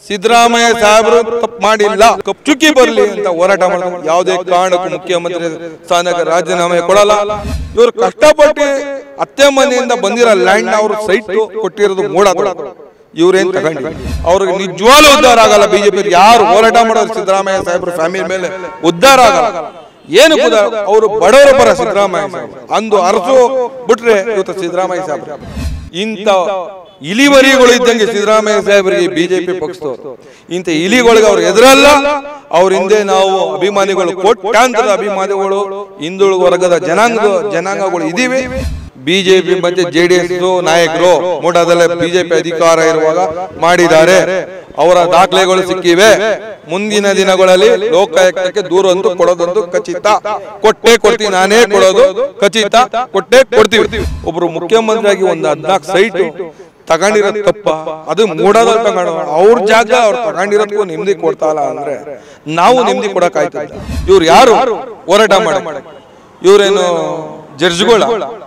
ಸಿದ್ದರಾಮಯ್ಯ ಸಾಹೇಬರು ತಪ್ಪು ಮಾಡಿಲ್ಲ, ಕಪ್ಪುಚುಕ್ಕಿ ಬರಲಿ ಅಂತ ಹೋರಾಟ ಮಾಡಿದ್ರು. ಯಾವುದೇ ಕಾರಣಕ್ಕೂ ಮುಖ್ಯಮಂತ್ರಿ ಸ್ಥಾನಕ್ಕೆ ರಾಜೀನಾಮೆ ಕೊಡಲ್ಲ. ಇವರು ಕಷ್ಟಪಟ್ಟು ಅತ್ತೆ ಮನೆಯಿಂದ ಬಂದಿರೋ ಲ್ಯಾಂಡ್ ಅವರು ಸೈಟ್ ಕೊಟ್ಟಿರೋದು ಮೂಡೋದು. ಇವ್ರೇನ್ ತಗೊಂಡಿಲ್ಲ, ಅವ್ರಿಗೆ ನಿಜವಾಗ್ಲೂ ಉದ್ಧಾರ ಆಗಲ್ಲ. ಬಿಜೆಪಿ ಯಾರು ಹೋರಾಟ ಮಾಡೋರು ಸಿದ್ದರಾಮಯ್ಯ ಸಾಹೇಬ್ರ ಫ್ಯಾಮಿಲಿ ಮೇಲೆ ಉದ್ಧಾರ ಆಗಲ್ಲ. ಏನು ಅವರು ಬಡವರ ಪರ ಸಿದ್ದರಾಮಯ್ಯ ಸಾಹೇಬ್ ಅಂದು ಅರಸು ಬಿಟ್ರೆ ಇವತ್ತು ಸಿದ್ದರಾಮಯ್ಯ ಸಾಹೇಬ್ರ ಇಂಥ ಇಲಿವರಿಗಳು ಇದ್ದಂಗೆ ಸಿದ್ದರಾಮಯ್ಯ ಸಾಹೇಬರಿಗೆ ಬಿಜೆಪಿ ಪಕ್ಷದವರು ಇಂಥ ಇಲಿಗಳಿಗೆ ಅವ್ರು ಎದುರಲ್ಲ. ಅವ್ರ ಹಿಂದೆ ನಾವು ಅಭಿಮಾನಿಗಳು, ಕೋಟ್ಯಾಂತರ ಅಭಿಮಾನಿಗಳು, ಹಿಂದುಳಿದ ವರ್ಗದ ಜನಾಂಗಗಳು ಇದೀವಿ. ಬಿಜೆಪಿ ಮತ್ತೆ ಜೆಡಿಎಸ್ ನಾಯಕರು ಮೂಡಾದಲ್ಲೇ ಬಿಜೆಪಿ ಅಧಿಕಾರ ಇರುವಾಗ ಮಾಡಿದ್ದಾರೆ. ಅವರ ದಾಖಲೆಗಳು ಸಿಕ್ಕಿವೆ. ಮುಂದಿನ ದಿನಗಳಲ್ಲಿ ಲೋಕಾಯುಕ್ತಕ್ಕೆ ದೂರಂತೂ ಕೊಡೋದಂತೂ ಖಚಿತ. ಕೊಡ್ತೀವಿ, ನಾನೇ ಕೊಡೋದು ಖಚಿತ, ಕೊಡ್ತೀವಿ. ಒಬ್ರು ಮುಖ್ಯಮಂತ್ರಿಯಾಗಿ ಒಂದು 14 ಸೈಟ್ ತಗೊಂಡಿರೋದು ತಪ್ಪ? ಅದು ಮೂಡೋದಲ್ಲಿ ತಗೊಂಡು ಅವ್ರ ಜಾಗ ಅವ್ರು ತಗೊಂಡಿರೋದಕ್ಕೂ ನೆಮ್ಮದಿ ಕೊಡ್ತಾಲ್ಲ ಅಂದ್ರೆ ನಾವು ನೆಮ್ಮದಿ ಕೊಡಕ್ಕಾಯ್ತದ? ಇವ್ರು ಯಾರು ಹೋರಾಟ ಮಾಡ? ಇವ್ರೇನು ಜಡ್ಜ್ಗಳ?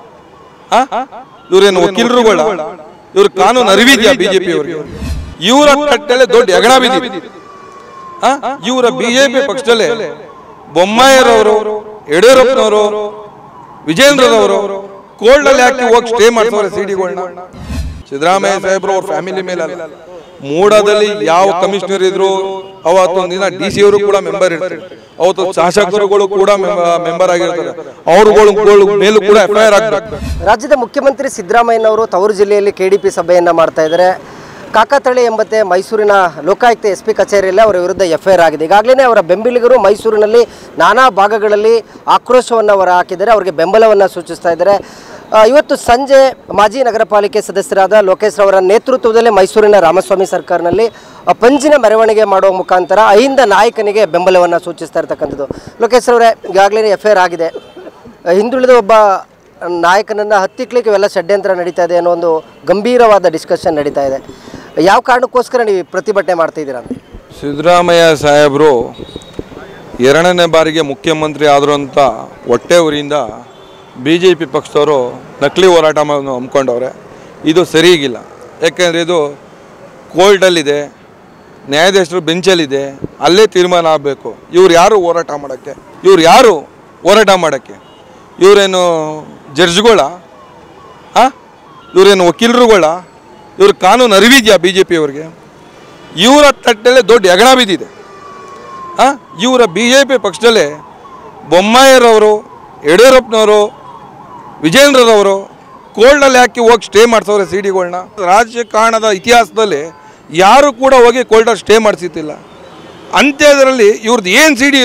ಇವ್ರೇನು ವಕೀಲರುಗಳ? ಇವ್ರ ಕಾನೂನು ಅರಿವಿದ್ಯಾ ಬಿಜೆಪಿ ಅವ್ರಿಗೆ? ಇವರ ಕಟ್ಟಲೆ ದೊಡ್ಡ ಹೆಗಣ ಬಿದ್ದಿದೆ. ಇವರ ಬಿಜೆಪಿ ಪಕ್ಷದಲ್ಲೇ ಬೊಮ್ಮಾಯಿರವರು, ಯಡಿಯೂರಪ್ಪನವರು, ವಿಜೇಂದ್ರರವರು ಕೋರ್ಟಲ್ಲಿ ಹಾಕಿ ಹೋಗಿ ಸ್ಟೇ ಮಾಡ್ತಾರೆ ಸಿಡಿಗಳನ್ನ. ಸಿದ್ದರಾಮಯ್ಯ ಸಾಹೇಬ್ರು ಅವ್ರ ಫ್ಯಾಮಿಲಿ ಮೇಲೆ ಅಲ್ಲ, ಮೂಡಾದಲ್ಲಿ ಯಾವ ಕಮಿಷನರ್ ಇದ್ರು ಅವತ್ತೊಂದು ದಿನ DC ಅವರು ಕೂಡ ಮೆಂಬರ್ ಇರ್ತಾರೆ, ಅವತ್ತು ಶಾಸಕರುಗಳು ಕೂಡ ಮೆಂಬರ್ ಆಗಿರ್ತಾರೆ. ಅವ್ರುಗಳ ಮೇಲೂ ಕೂಡ FIR ಆಗ್ಬೇಕು. ರಾಜ್ಯದ ಮುಖ್ಯಮಂತ್ರಿ ಸಿದ್ದರಾಮಯ್ಯನವರು ತವರು ಜಿಲ್ಲೆಯಲ್ಲಿ KDP ಸಭೆಯನ್ನ ಮಾಡ್ತಾ ಇದ್ದಾರೆ. ಕಾಕತಳಿ ಎಂಬತ್ತೆ ಮೈಸೂರಿನ ಲೋಕಾಯುಕ್ತ SP ಕಚೇರಿಯಲ್ಲಿ ಅವರ ವಿರುದ್ಧ FIR ಆಗಿದೆ. ಈಗಾಗಲೇ ಅವರ ಬೆಂಬಲಿಗರು ಮೈಸೂರಿನಲ್ಲಿ ನಾನಾ ಭಾಗಗಳಲ್ಲಿ ಆಕ್ರೋಶವನ್ನು ಹೊರ ಹಾಕಿದ್ದಾರೆ, ಅವರಿಗೆ ಬೆಂಬಲವನ್ನು ಸೂಚಿಸ್ತಾ ಇದ್ದಾರೆ. ಇವತ್ತು ಸಂಜೆ ಮಾಜಿ ನಗರ ಪಾಲಿಕೆ ಸದಸ್ಯರಾದ ಲೋಕೇಶ್ ಅವರ ನೇತೃತ್ವದಲ್ಲಿ ಮೈಸೂರಿನ ರಾಮಸ್ವಾಮಿ ಸರ್ಕಾರನಲ್ಲಿ ಪಂಜಿನ ಮೆರವಣಿಗೆ ಮಾಡುವ ಮುಖಾಂತರ ಅಹಿಂದ ನಾಯಕನಿಗೆ ಬೆಂಬಲವನ್ನು ಸೂಚಿಸ್ತಾ ಇರ್ತಕ್ಕಂಥದ್ದು. ಲೋಕೇಶ್ ಅವರೇ, ಈಗಾಗಲೇ FIR ಆಗಿದೆ. ಹಿಂದುಳಿದ ಒಬ್ಬ ನಾಯಕನನ್ನು ಹತ್ತಿಕ್ಲಿಕ್ಕೆ ಇವೆಲ್ಲ ಷಡ್ಯಂತ್ರ ನಡೀತಾ ಇದೆ ಅನ್ನೋ ಒಂದು ಗಂಭೀರವಾದ ಡಿಸ್ಕಷನ್ ನಡೀತಾ ಇದೆ. ಯಾವ ಕಾರಣಕ್ಕೋಸ್ಕರ ನೀವು ಪ್ರತಿಭಟನೆ ಮಾಡ್ತಿದ್ದೀರಾ ಅಂತ? ಸಿದ್ದರಾಮಯ್ಯ ಸಾಹೇಬರು 2ನೇ ಬಾರಿಗೆ ಮುಖ್ಯಮಂತ್ರಿ ಆದರು ಅಂತ ಹೊಟ್ಟೆ ಉರಿಯಿಂದ ಬಿಜೆಪಿ ಪಕ್ಷದವರು ನಕಲಿ ಹೋರಾಟ ಹಮ್ಮಿಕೊಂಡವ್ರೆ. ಇದು ಸರಿಗಿಲ್ಲ. ಯಾಕೆಂದರೆ ಇದು ಕೋರ್ಟಲ್ಲಿದೆ, ನ್ಯಾಯಾಧೀಶರು ಬೆಂಚಲ್ಲಿದೆ, ಅಲ್ಲೇ ತೀರ್ಮಾನ ಆಗಬೇಕು. ಇವ್ರು ಯಾರು ಹೋರಾಟ ಮಾಡೋಕ್ಕೆ? ಇವರೇನು ಜಡ್ಜ್ಗಳ? ಇವರೇನು ವಕೀಲರುಗಳ? ಇವ್ರ ಕಾನೂನು ಅರಿವಿದ್ಯಾ ಬಿಜೆಪಿ ಅವ್ರಿಗೆ? ಇವರ ತಟ್ಟೆಲ್ಲೇ ದೊಡ್ಡ ಹೆಗಣ ಬಿದ್ದಿದೆ. ಇವರ ಬಿಜೆಪಿ ಪಕ್ಷದಲ್ಲೇ ಬೊಮ್ಮಾಯಿರವರು, ಯಡಿಯೂರಪ್ಪನವರು, ವಿಜೇಂದ್ರರವರು ಕೋರ್ಟಲ್ಲಿ ಹಾಕಿ ಹೋಗಿ ಸ್ಟೇ ಮಾಡ್ಸವ್ರೆ ಸಿಡಿಗಳನ್ನ. ರಾಜಕಾರಣದ ಇತಿಹಾಸದಲ್ಲಿ ಯಾರು ಕೂಡ ಹೋಗಿ ಕೋರ್ಟಲ್ಲಿ ಸ್ಟೇ ಮಾಡಿಸಿತ್ತಿಲ್ಲ. ಅಂಥದ್ರಲ್ಲಿ ಇವ್ರದ್ದು ಏನು ಸಿಡಿ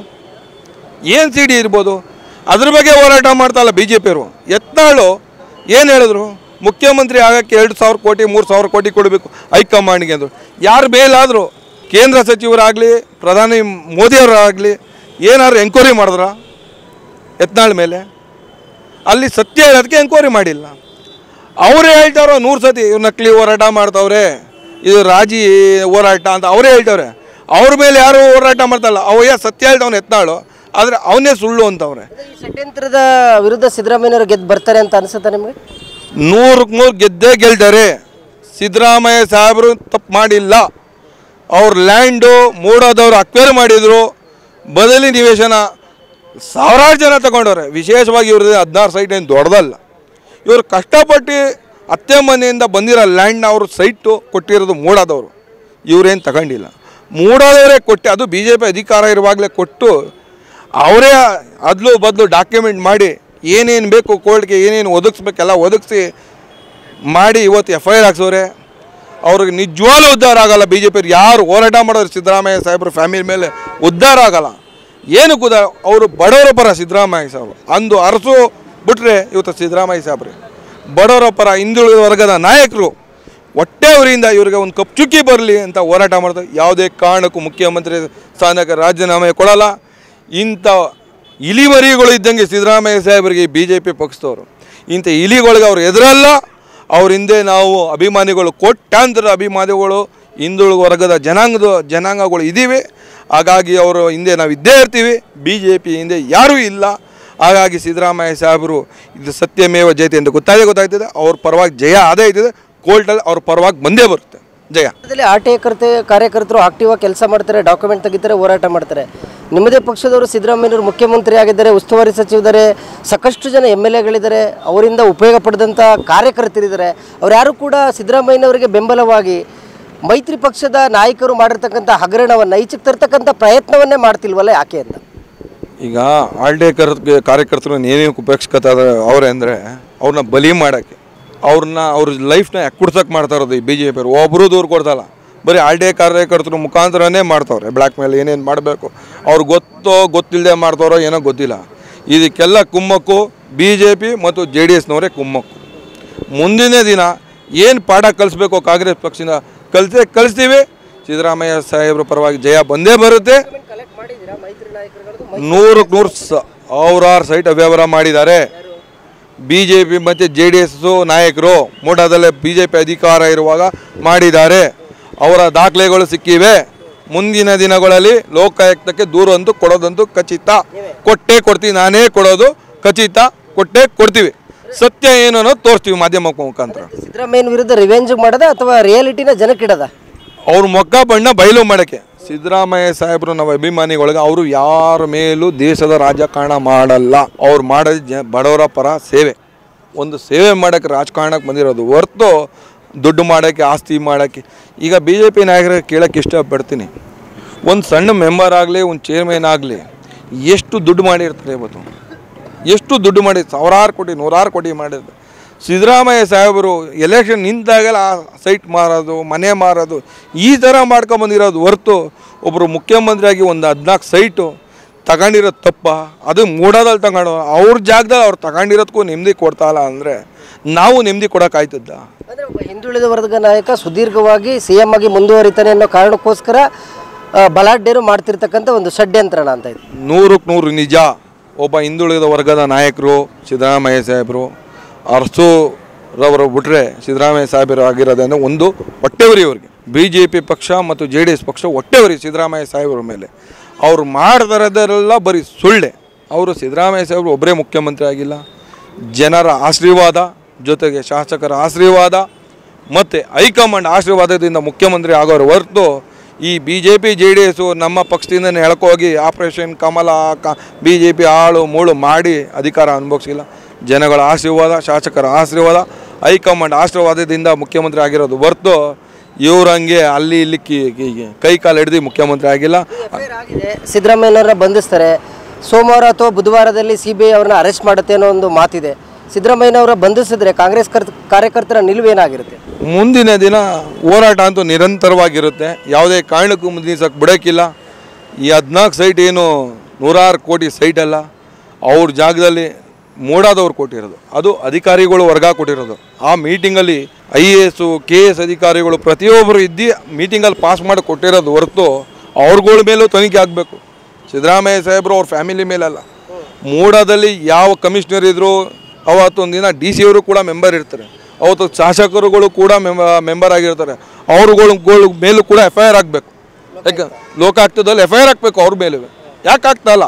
ಇರ್ಬೋದು? ಅದ್ರ ಬಗ್ಗೆ ಹೋರಾಟ ಮಾಡ್ತಾಯಿಲ್ಲ ಬಿಜೆಪಿಯವರು. ಯತ್ನಾಳು ಏನು ಹೇಳಿದ್ರು? ಮುಖ್ಯಮಂತ್ರಿ ಆಗೋಕ್ಕೆ 2,000 ಕೋಟಿ 3,000 ಕೋಟಿ ಕೊಡಬೇಕು ಹೈಕಮಾಂಡ್ಗೆ ಅಂದರು. ಯಾರು ಬೇಲಾದರೂ ಕೇಂದ್ರ ಸಚಿವರಾಗಲಿ, ಪ್ರಧಾನಿ ಮೋದಿಯವರಾಗಲಿ ಏನಾದ್ರು ಎಂಕ್ವೈರಿ ಮಾಡಿದ್ರ ಯತ್ನಾಳ್ ಮೇಲೆ? ಅಲ್ಲಿ ಸತ್ಯ ಹೇಳೋದಕ್ಕೆ ಎಂಕ್ವೈರಿ ಮಾಡಿಲ್ಲ. ಅವರೇ ಹೇಳ್ತಾರೋ 100 ಸತಿ ಇವ್ರು ನಕಲಿ ಹೋರಾಟ ಮಾಡ್ತಾವ್ರೆ, ಇದು ರಾಜಿ ಹೋರಾಟ ಅಂತ ಅವರೇ ಹೇಳ್ತವ್ರೆ. ಅವ್ರ ಮೇಲೆ ಯಾರು ಹೋರಾಟ ಮಾಡ್ತಾಯಿಲ್ಲ. ಅವಯ್ಯ ಸತ್ಯ ಹೇಳ್ತವ್ನು ಯತ್ನಾಳು, ಆದರೆ ಅವನೇ ಸುಳ್ಳು ಅಂತವ್ರೆ. ಷಡ್ಯಂತ್ರದ ವಿರುದ್ಧ ಸಿದ್ದರಾಮಯ್ಯನವರು ಗೆದ್ದು ಬರ್ತಾರೆ ಅಂತ ಅನಿಸುತ್ತೆ ನಿಮಗೆ? 100ಕ್ಕೆ 100 ಗೆದ್ದೇ ಗೆಲ್ತಾರೆ. ಸಿದ್ದರಾಮಯ್ಯ ಸಾಹೇಬರು ತಪ್ಪು ಮಾಡಿಲ್ಲ. ಅವ್ರ ಲ್ಯಾಂಡು ಮೂಡೋದವ್ರು ಅಕ್ವೈರ್ ಮಾಡಿದರು, ಬದಲಿ ನಿವೇಶನ ಸಾವಿರಾರು ಜನ ತಗೊಂಡವ್ರೆ. ವಿಶೇಷವಾಗಿ ಇವ್ರದ್ದು 16 ಸೈಟ್ ಏನು ದೊಡ್ಡದಲ್ಲ. ಇವರು ಕಷ್ಟಪಟ್ಟು ಅತ್ತೆ ಮನೆಯಿಂದ ಬಂದಿರೋ ಲ್ಯಾಂಡ್ನ ಅವರು ಸೈಟು ಕೊಟ್ಟಿರೋದು ಮೂಡೋದವರು. ಇವರೇನು ತಗೊಂಡಿಲ್ಲ, ಮೂಡೋದವರೇ ಕೊಟ್ಟು, ಅದು BJP ಅಧಿಕಾರ ಇರುವಾಗಲೇ ಕೊಟ್ಟು ಅವರೇ ಅದಲು ಬದಲು ಡಾಕ್ಯುಮೆಂಟ್ ಮಾಡಿ ಏನೇನು ಬೇಕು ಕೋರ್ಟ್ಗೆ ಏನೇನು ಒದಗಿಸ್ಬೇಕೆಲ್ಲ ಒದಗಿಸಿ ಮಾಡಿ ಇವತ್ತು FIR ಹಾಕ್ಸೋರೆ. ಅವ್ರಿಗೆ ನಿಜವಾಗ್ಲೂ ಉದ್ಧಾರ ಆಗಲ್ಲ. ಬಿಜೆಪಿ ಯಾರು ಹೋರಾಟ ಮಾಡೋರು ಸಿದ್ದರಾಮಯ್ಯ ಸಾಹೇಬ್ರ ಫ್ಯಾಮಿಲಿ ಮೇಲೆ ಉದ್ಧಾರ ಆಗಲ್ಲ. ಏನು ಅವರು ಬಡವರ ಪರ ಸಿದ್ದರಾಮಯ್ಯ ಸಾಹೇಬ್ ಅಂದು ಅರಸು ಬಿಟ್ರೆ ಇವತ್ತು ಸಿದ್ದರಾಮಯ್ಯ ಸಾಹೇಬ್ರೆ ಬಡವರ ಪರ, ಹಿಂದುಳಿದ ವರ್ಗದ ನಾಯಕರು. ಹೊಟ್ಟೆ ಉರಿಯಿಂದ ಇವ್ರಿಗೆ ಒಂದು ಕಪ್ಪುಚುಕ್ಕಿ ಬರಲಿ ಅಂತ ಹೋರಾಟ ಮಾಡ್ತಾರೆ. ಯಾವುದೇ ಕಾರಣಕ್ಕೂ ಮುಖ್ಯಮಂತ್ರಿ ಸ್ಥಾನಕ್ಕೆ ರಾಜೀನಾಮೆ ಕೊಡಲ್ಲ. ಇಂಥ ಇಲಿವರಿಗಳು ಇದ್ದಂಗೆ ಸಿದ್ದರಾಮಯ್ಯ ಸಾಹೇಬರಿಗೆ ಬಿಜೆಪಿ ಪಕ್ಷದವರು ಇಂಥ ಇಲಿಗಳಿಗೆ ಅವ್ರು ಎದುರಲ್ಲ. ಅವ್ರ ಹಿಂದೆ ನಾವು ಅಭಿಮಾನಿಗಳು, ಕೋಟ್ಯಾಂತರ ಅಭಿಮಾನಿಗಳು, ಹಿಂದುಳಿದ ವರ್ಗದ ಜನಾಂಗಗಳು ಇದ್ದೀವಿ. ಹಾಗಾಗಿ ಅವರು ಹಿಂದೆ ನಾವು ಇದ್ದೇ ಇರ್ತೀವಿ. ಬಿಜೆಪಿ ಹಿಂದೆ ಯಾರೂ ಇಲ್ಲ. ಹಾಗಾಗಿ ಸಿದ್ದರಾಮಯ್ಯ ಸಾಹೇಬರು ಇದು ಸತ್ಯಮೇವ ಜಯತೆ ಅಂತ ಗೊತ್ತಾಗ್ತದೆ. ಅವ್ರ ಪರವಾಗಿ ಜಯ ಆದೇ ಇದ್ದಿದೆ. ಕೋರ್ಟಲ್ಲಿ ಅವ್ರ ಪರವಾಗಿ ಬಂದೇ ಬರುತ್ತೆ. ಜಯ. ಆರ್ ಟಿ ಐ ಕಾರ್ಯಕರ್ತರು ಆಕ್ಟಿವ್ ಆಗಿ ಕೆಲಸ ಮಾಡ್ತಾರೆ, ಡಾಕ್ಯುಮೆಂಟ್ ತೆಗಿತಾರೆ, ಹೋರಾಟ ಮಾಡ್ತಾರೆ. ನಿಮ್ಮದೇ ಪಕ್ಷದವರು ಸಿದ್ದರಾಮಯ್ಯವರು ಮುಖ್ಯಮಂತ್ರಿ ಆಗಿದ್ದಾರೆ, ಉಸ್ತುವಾರಿ ಸಚಿವರಿದ್ದಾರೆ, ಸಾಕಷ್ಟು ಜನ MLAಗಳಿದ್ದಾರೆ, ಅವರಿಂದ ಉಪಯೋಗ ಪಡೆದಂಥ ಕಾರ್ಯಕರ್ತರಿದ್ದಾರೆ. ಅವ್ರು ಯಾರು ಕೂಡ ಸಿದ್ದರಾಮಯ್ಯನವರಿಗೆ ಬೆಂಬಲವಾಗಿ ಮೈತ್ರಿ ಪಕ್ಷದ ನಾಯಕರು ಮಾಡಿರ್ತಕ್ಕಂಥ ಹಗರಣವನ್ನು ಈಚೆಗೆ ತರ್ತಕ್ಕಂಥ ಪ್ರಯತ್ನವನ್ನೇ ಮಾಡ್ತಿಲ್ವಲ್ಲ, ಯಾಕೆ ಅಂತ. ಈಗ ಆರ್ ಡಿ ಐ ಕಾರ್ಯಕರ್ತರು ಏನೇನು ಉಪೇಕ್ಷಕತ ಅವ್ರೆ ಅಂದರೆ ಅವ್ರನ್ನ ಬಲಿ ಮಾಡೋಕ್ಕೆ, ಅವ್ರ ಲೈಫ್ನ ಕುಡ್ಸಕ್ಕೆ ಮಾಡ್ತಾ ಇರೋದು ಈ BJP ಅವರು. ಒಬ್ಬರು ದೂರ ಕೊಡ್ತಲ್ಲ, ಬರೀ ಆರ್ ಡಿ ಐ ಕಾರ್ಯಕರ್ತರು ಮುಖಾಂತರನೇ ಮಾಡ್ತಾವ್ರೆ. ಬ್ಲ್ಯಾಕ್ ಮೇಲ್ ಏನೇನು ಮಾಡಬೇಕು ಅವ್ರು ಗೊತ್ತಿಲ್ಲದೆ ಮಾಡ್ತಾರೋ ಏನೋ ಗೊತ್ತಿಲ್ಲ. ಇದಕ್ಕೆಲ್ಲ ಕುಮ್ಮಕ್ಕು BJP ಮತ್ತು JDSನವರೇ ಕುಮ್ಮಕ್ಕು. ಮುಂದಿನ ದಿನ ಏನು ಪಾಠ ಕಲಿಸ್ಬೇಕು ಕಾಂಗ್ರೆಸ್ ಪಕ್ಷದಿಂದ ಕಲಿಸ್ತೀವಿ. ಸಿದ್ದರಾಮಯ್ಯ ಸಾಹೇಬ್ರ ಪರವಾಗಿ ಜಯ ಬಂದೇ ಬರುತ್ತೆ. 100% ಸಾವಿರಾರು ಸೈಟ್ ಅವ್ಯವಹಾರ ಮಾಡಿದ್ದಾರೆ BJP ಮತ್ತು JDS ನಾಯಕರು. ಮೋಟಾದಲ್ಲೇ BJP ಅಧಿಕಾರ ಇರುವಾಗ ಮಾಡಿದ್ದಾರೆ. ಅವರ ದಾಖಲೆಗಳು ಸಿಕ್ಕಿವೆ. ಮುಂದಿನ ದಿನಗಳಲ್ಲಿ ಲೋಕಾಯುಕ್ತಕ್ಕೆ ದೂರಂತೂ ಕೊಡೋದಂತೂ ಖಚಿತ. ಕೊಡ್ತೀವಿ, ನಾನೇ ಕೊಡೋದು ಖಚಿತ, ಕೊಡ್ತೀವಿ. ಸತ್ಯ ಏನು ಅನ್ನೋದು ತೋರಿಸ್ತೀವಿ ಮಾಧ್ಯಮ ಮುಖಾಂತರ. ಸಿದ್ದರಾಮಯ್ಯನ ವಿರುದ್ಧ ರಿವೆಂಜ್ ಮಾಡೋದ ಅಥವಾ ರಿಯಾಲಿಟಿನ ಜನಕ್ಕಿಡದ? ಅವ್ರ ಮೊಗ್ಗ ಬಣ್ಣ ಬಯಲು ಮಾಡೋಕ್ಕೆ. ಸಿದ್ದರಾಮಯ್ಯ ಸಾಹೇಬರು ನಾವು ಅಭಿಮಾನಿಗಳಿಗೆ ಅವರು ಯಾರ ಮೇಲೂ ದೇಶದ ರಾಜಕಾರಣ ಮಾಡಲ್ಲ. ಅವ್ರು ಮಾಡೋದು ಬಡವರ ಪರ ಸೇವೆ. ಒಂದು ಸೇವೆ ಮಾಡೋಕ್ಕೆ ರಾಜಕಾರಣಕ್ಕೆ ಬಂದಿರೋದು ಹೊರತು ದುಡ್ಡು ಮಾಡೋಕ್ಕೆ, ಆಸ್ತಿ ಮಾಡೋಕ್ಕೆ. ಈಗ BJP ನಾಯಕರಿಗೆ ಕೇಳೋಕ್ಕೆ ಇಷ್ಟಪಡ್ತೀನಿ, ಒಂದು ಸಣ್ಣ ಮೆಂಬರ್ ಆಗಲಿ, ಒಂದು ಚೇರ್ಮನ್ ಆಗಲಿ, ಎಷ್ಟು ದುಡ್ಡು ಮಾಡಿರ್ತಾರೆ ಇವತ್ತು? ಎಷ್ಟು ದುಡ್ಡು ಮಾಡಿ? ಸಾವಿರಾರು ಕೋಟಿ, 100 ಕೋಟಿ ಮಾಡಿದ್ರು. ಸಿದ್ದರಾಮಯ್ಯ ಸಾಹೇಬರು ಎಲೆಕ್ಷನ್ ನಿಂತಾಗೆಲ್ಲ ಸೈಟ್ ಮಾರೋದು, ಮನೆ ಮಾರೋದು, ಈ ಥರ ಮಾಡ್ಕೊಂಬಂದಿರೋದು ಹೊರತು ಒಬ್ಬರು ಮುಖ್ಯಮಂತ್ರಿಯಾಗಿ ಒಂದು 14 ಸೈಟು ತಗೊಂಡಿರೋದು ತಪ್ಪ. ಅದು ಮೂಡೋದಲ್ಲಿ ತಗೊಂಡು ಅವ್ರ ಜಾಗದಲ್ಲಿ ಅವ್ರು ತಗೊಂಡಿರೋದಕ್ಕೂ ನೆಮ್ಮದಿ ಕೊಡ್ತಾಯಿಲ್ಲ ಅಂದರೆ ನಾವು ನೆಮ್ಮದಿ ಕೊಡೋಕ್ಕಾಯ್ತದ? ಅಂದರೆ ಒಬ್ಬ ಹಿಂದುಳಿದ ವರ್ಗ ನಾಯಕ ಸುದೀರ್ಘವಾಗಿ CM ಆಗಿ ಮುಂದುವರಿತಾನೆ ಅನ್ನೋ ಕಾರಣಕ್ಕೋಸ್ಕರ ಬಲಾಢ್ಯರು ಮಾಡ್ತಿರ್ತಕ್ಕಂಥ ಒಂದು ಷಡ್ಯಂತ್ರಣ ಅಂತ ಇದೆ. 100ಕ್ಕೆ 100 ನಿಜ. ಒಬ್ಬ ಹಿಂದುಳಿದ ವರ್ಗದ ನಾಯಕರು ಸಿದ್ದರಾಮಯ್ಯ ಸಾಹೇಬರು, ಅರಸುರವರು ಬಿಟ್ಟರೆ ಸಿದ್ದರಾಮಯ್ಯ ಸಾಹೇಬರು ಆಗಿರೋದಂದ್ರೆ ಒಂದು ಹೊಟ್ಟೆವರಿ ಅವ್ರಿಗೆ. BJP ಪಕ್ಷ ಮತ್ತು JDS ಪಕ್ಷ ಹೊಟ್ಟೆವರಿ ಸಿದ್ದರಾಮಯ್ಯ ಸಾಹೇಬರ ಮೇಲೆ. ಅವ್ರು ಮಾಡ್ತಾರದೆಲ್ಲ ಬರೀ ಸುಳ್ಳೆ. ಅವರು ಸಿದ್ದರಾಮಯ್ಯ ಸಾಹೇಬರು ಒಬ್ಬರೇ ಮುಖ್ಯಮಂತ್ರಿ ಆಗಿಲ್ಲ, ಜನರ ಆಶೀರ್ವಾದ ಜೊತೆಗೆ ಶಾಸಕರ ಆಶೀರ್ವಾದ ಮತ್ತು ಹೈಕಮಾಂಡ್ ಆಶೀರ್ವಾದದಿಂದ ಮುಖ್ಯಮಂತ್ರಿ ಆಗೋರು ಹೊರತು ಈ BJP JDS ನಮ್ಮ ಪಕ್ಷದಿಂದನೇ ಎಳ್ಕೋಗಿ ಆಪರೇಷನ್ ಕಮಲ BJP ಆಳು ಮೂಳು ಮಾಡಿ ಅಧಿಕಾರ ಅನುಭವಿಸಿಲ್ಲ. ಜನಗಳ ಆಶೀರ್ವಾದ, ಶಾಸಕರ ಆಶೀರ್ವಾದ, ಹೈಕಮಾಂಡ್ ಆಶೀರ್ವಾದದಿಂದ ಮುಖ್ಯಮಂತ್ರಿ ಆಗಿರೋದು ಹೊರತು ಇವ್ರಂಗೆ ಅಲ್ಲಿ ಇಲ್ಲಿ ಕೈ ಕಾಲು ಹಿಡಿದು ಮುಖ್ಯಮಂತ್ರಿ ಆಗಿಲ್ಲ. ಸಿದ್ದರಾಮಯ್ಯನವ್ರನ್ನ ಬಂಧಿಸ್ತಾರೆ, ಸೋಮವಾರ ಅಥವಾ ಬುಧವಾರದಲ್ಲಿ CBI ಅವ್ರನ್ನ ಅರೆಸ್ಟ್ ಮಾಡುತ್ತೆ ಅನ್ನೋ ಒಂದು ಮಾತಿದೆ. ಸಿದ್ದರಾಮಯ್ಯನವರ ಬಂಧಿಸಿದ್ರೆ ಕಾಂಗ್ರೆಸ್ ಕಾರ್ಯಕರ್ತರ ನಿಲುವೇನಾಗಿರುತ್ತೆ? ಮುಂದಿನ ದಿನ ಹೋರಾಟ ಅಂತೂ ನಿರಂತರವಾಗಿರುತ್ತೆ. ಯಾವುದೇ ಕಾರಣಕ್ಕೂ ಮುಂದಿಸಕ್ಕೆ ಬಿಡೋಕ್ಕಿಲ್ಲ. ಈ 14 ಸೈಟ್ ಏನು 100 ಕೋಟಿ ಸೈಟ್ ಅಲ್ಲ, ಅವ್ರ ಜಾಗದಲ್ಲಿ ಮೋಡಾದವ್ರು ಕೊಟ್ಟಿರೋದು, ಅದು ಅಧಿಕಾರಿಗಳು ವರ್ಗ ಕೊಟ್ಟಿರೋದು. ಆ ಮೀಟಿಂಗಲ್ಲಿ IAS KS ಅಧಿಕಾರಿಗಳು ಪ್ರತಿಯೊಬ್ಬರು ಇದ್ದು ಮೀಟಿಂಗಲ್ಲಿ ಪಾಸ್ ಮಾಡಿ ಕೊಟ್ಟಿರೋದು ಹೊರತು ಅವ್ರಗಳ ಮೇಲೂ ತನಿಖೆ ಆಗಬೇಕು. ಸಿದ್ದರಾಮಯ್ಯ ಸಾಹೇಬರು ಅವ್ರ ಫ್ಯಾಮಿಲಿ ಮೇಲಲ್ಲ. ಮೋಡಾದಲ್ಲಿ ಯಾವ ಕಮಿಷನರ್ ಇದ್ದರು ಅವತ್ತೊಂದು ದಿನ DC ಅವರು ಕೂಡ ಮೆಂಬರ್ ಇರ್ತಾರೆ, ಅವತ್ತು ಶಾಸಕರುಗಳು ಕೂಡ ಮೆಂಬರ್ ಆಗಿರ್ತಾರೆ. ಅವ್ರುಗಳ ಮೇಲೂ ಕೂಡ FIR ಆಗಬೇಕು. ಯಾಕೆ ಲೋಕಾಯುಕ್ತದಲ್ಲಿ FIR ಹಾಕಬೇಕು ಅವ್ರ ಮೇಲೂ. ಯಾಕೆ ಆಗ್ತಾಯಿಲ್ಲ?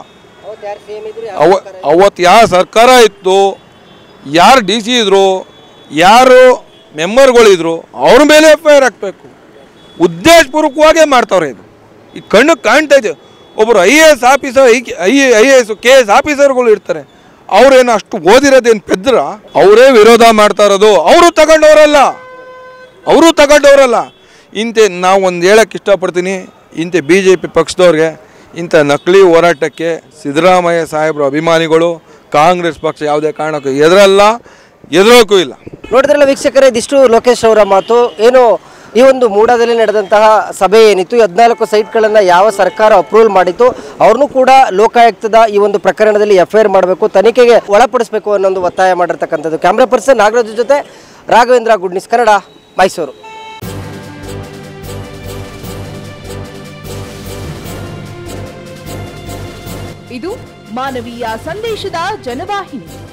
ಅವತ್ತು ಯಾವ ಸರ್ಕಾರ ಇತ್ತು, ಯಾರು DC ಇದ್ರು, ಯಾರು ಮೆಂಬರ್ಗಳಿದ್ರು ಅವ್ರ ಮೇಲೆ FIR ಹಾಕಬೇಕು. ಉದ್ದೇಶಪೂರ್ವಕವಾಗೇ ಮಾಡ್ತಾವ್ರೆ. ಇದು ಈ ಕಣ್ಣು ಕಾಣ್ತಾ ಇದೆ. ಒಬ್ಬರು IAS ಆಫೀಸರ್, IAS KS ಆಫೀಸರ್ಗಳು ಇರ್ತಾರೆ, ಅವ್ರೇನು ಅಷ್ಟು ಓದಿರೋದೇನು ಪೆದ್ರ? ಅವರೇ ವಿರೋಧ ಮಾಡ್ತಾ ಇರೋದು. ಅವರು ತಗೊಂಡವರಲ್ಲ. ನಾವು ಒಂದು ಹೇಳಕ್ಕೆ ಇಷ್ಟಪಡ್ತೀನಿ, ಇಂಥ BJP ಪಕ್ಷದವ್ರಿಗೆ ಇಂಥ ನಕಲಿ ಹೋರಾಟಕ್ಕೆ ಸಿದ್ದರಾಮಯ್ಯ ಸಾಹೇಬ್ರ ಅಭಿಮಾನಿಗಳು ಕಾಂಗ್ರೆಸ್ ಪಕ್ಷ ಯಾವುದೇ ಕಾರಣಕ್ಕೂ ಎದುರೋಕ್ಕೂ ಇಲ್ಲ. ನೋಡಿದ್ರಲ್ಲ ವೀಕ್ಷಕರೇ, ಇದಿಷ್ಟು ಲೋಕೇಶ್ ಅವರ ಮಾತು. ಏನು ಈ ಒಂದು ಮೂಡಾದಲ್ಲಿ ನಡೆದಂತಹ ಸಭೆ ಏನಿತ್ತು, 14 ಸೈಟ್ಗಳನ್ನು ಯಾವ ಸರ್ಕಾರ ಅಪ್ರೂವಲ್ ಮಾಡಿತ್ತು ಅವ್ರನ್ನೂ ಕೂಡ ಲೋಕಾಯುಕ್ತದ ಈ ಒಂದು ಪ್ರಕರಣದಲ್ಲಿ FIR ಮಾಡಬೇಕು, ತನಿಖೆಗೆ ಒಳಪಡಿಸಬೇಕು ಅನ್ನೋ ಒತ್ತಾಯ ಮಾಡಿರ್ತಕ್ಕಂಥದ್ದು. ಕ್ಯಾಮ್ರಾ ಪರ್ಸನ್ ನಾಗರಾಜ್ ಜೊತೆ ರಾಘವೇಂದ್ರ, ಗುಡ್ ನ್ಯೂಸ್ ಕನ್ನಡ, ಮೈಸೂರು. ಇದು ಮಾನವೀಯ ಸಂದೇಶದ ಜನವಾಹಿನಿ.